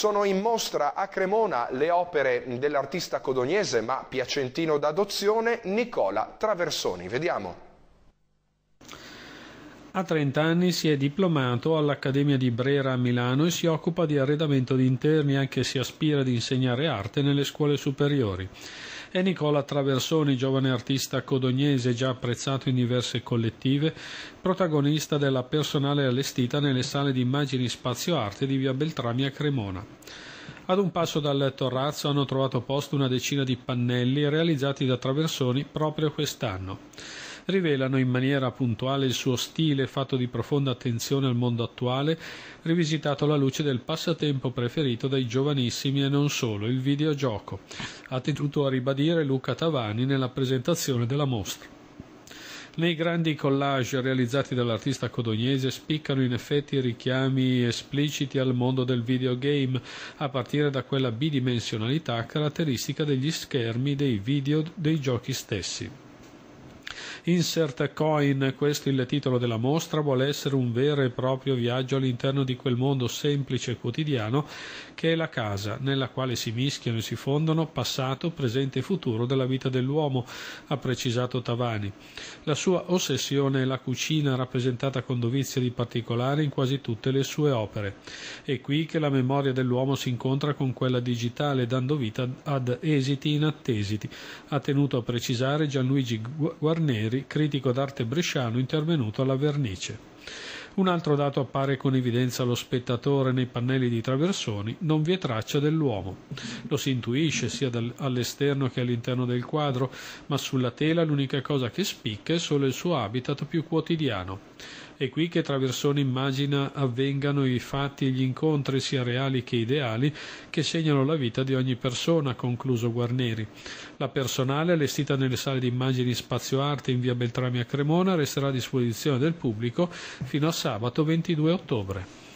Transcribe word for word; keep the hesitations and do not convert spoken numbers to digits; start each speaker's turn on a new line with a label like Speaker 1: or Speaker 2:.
Speaker 1: Sono in mostra a Cremona le opere dell'artista codognese ma piacentino d'adozione Nicola Traversoni. Vediamo.
Speaker 2: A trenta anni si è diplomato all'Accademia di Brera a Milano e si occupa di arredamento di interni, anche se aspira ad insegnare arte nelle scuole superiori. È Nicola Traversoni, giovane artista codognese già apprezzato in diverse collettive, protagonista della personale allestita nelle sale di immagini Spazio Arte di via Beltrami a Cremona. Ad un passo dal Torrazzo hanno trovato posto una decina di pannelli realizzati da Traversoni proprio quest'anno. Rivelano in maniera puntuale il suo stile fatto di profonda attenzione al mondo attuale, rivisitato alla luce del passatempo preferito dai giovanissimi e non solo, il videogioco. Ha tenuto a ribadire Luca Tavani nella presentazione della mostra. Nei grandi collage realizzati dall'artista codognese spiccano in effetti richiami espliciti al mondo del videogame, a partire da quella bidimensionalità caratteristica degli schermi dei video dei giochi stessi. Insert Coin, questo il titolo della mostra, vuole essere un vero e proprio viaggio all'interno di quel mondo semplice e quotidiano che è la casa, nella quale si mischiano e si fondono passato, presente e futuro della vita dell'uomo, ha precisato Tavani. La sua ossessione è la cucina, rappresentata con dovizia di particolare in quasi tutte le sue opere. È qui che la memoria dell'uomo si incontra con quella digitale, dando vita ad esiti inattesi, ha tenuto a precisare Gianluigi Guarneri, critico d'arte bresciano intervenuto alla vernice. Un altro dato appare con evidenza allo spettatore nei pannelli di Traversoni: non vi è traccia dell'uomo. Lo si intuisce sia all'esterno che all'interno del quadro, ma sulla tela l'unica cosa che spicca è solo il suo habitat più quotidiano. È qui che Traversoni immagina avvengano i fatti e gli incontri, sia reali che ideali, che segnano la vita di ogni persona, ha concluso Guarneri. La personale, allestita nelle sale di immagini Spazio Arte in via Beltrami a Cremona, resterà a disposizione del pubblico fino a sabato ventidue ottobre.